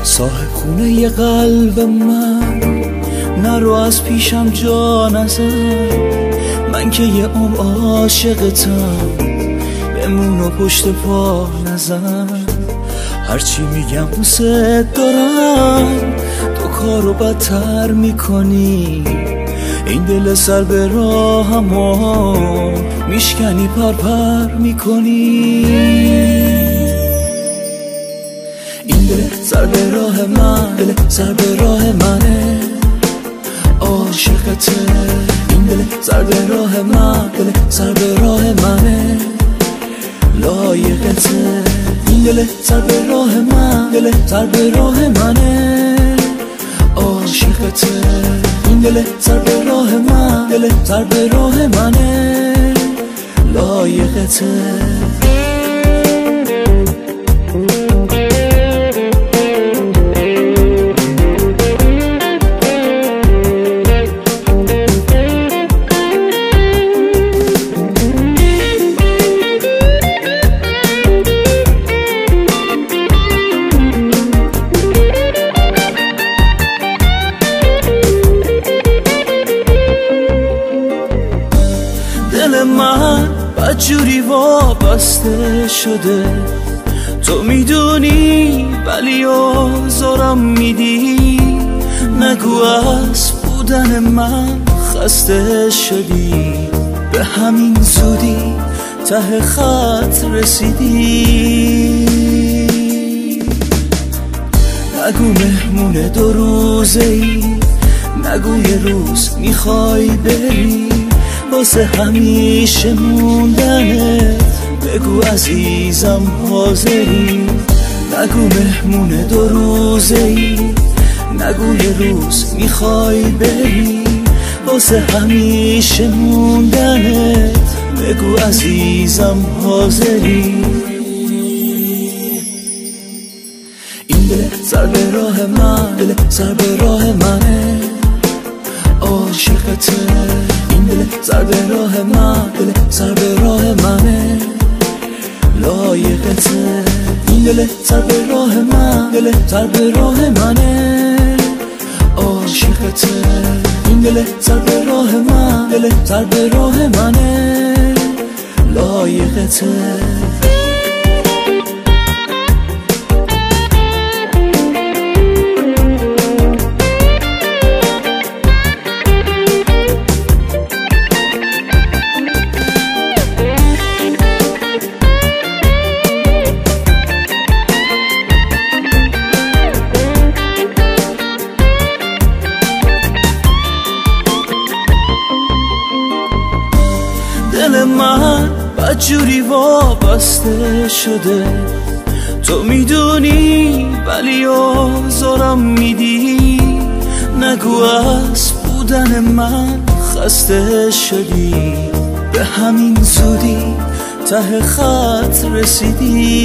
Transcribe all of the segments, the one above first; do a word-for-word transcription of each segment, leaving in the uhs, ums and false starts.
صاحب خونه ی قلب من، نرو از پیشم جا نزن. من که یه عمر عاشقتم، بمون و پشت پا نزن. هرچی میگم دوست دارم، تو کارو بدتر میکنی. این دل سر به راهمو میشکنی، پر پر میکنی. این دل سر به راه من، دل سر به راه منه، عاشقته. این دل سر به راه من، دل سر به راه منه، لایقته. این دل سر به راه من، دل سر به راه منه، عاشقته. این دل سر به راه من، دل سر به راه منه، لایقته. دل من بدجوری وابسته شده، تو میدونی ولی آزارم میدی. نگو از بودن من خسته شدی، به همین زودی ته خط رسیدی. نگو مهمون دو روزه ای، نگو یه روز میخوای بری. واسه همیشه موندنت بگو عزیزم حاضری. نگو مهمون دو روزه ای، نگو یه روز میخوای بری. واسه همیشه موندنت بگو عزیزم حاضری. این دل سر به راه من، دل سر به راه منه، عاشقته. این دل سر به راه من، دل سر به راه منه، لایقته. این دل سر به راه من، دل سر به راه منه، عاشقته. این دل سر به راه من، دل سر به راه منه، لایقته. دل من بدجوری وابسته شده، تو میدونی ولی آزارم میدی. نگو از بودن من خسته شدی، به همین زودی ته خط رسیدی.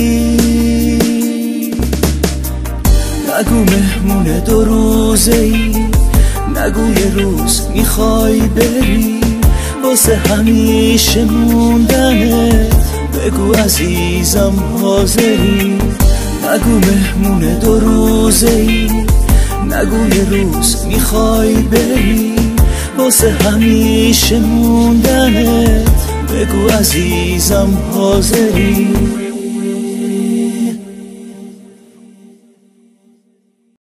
نگو مهمون دو روزه ای، نگو یه روز میخوای بری. واسه همیشه موندنت بگو عزیزم حاضری. نگو مهمون دو روزه ای، نگو یه روز میخوای بری. واسه همیشه موندنت بگو عزیزم حاضری.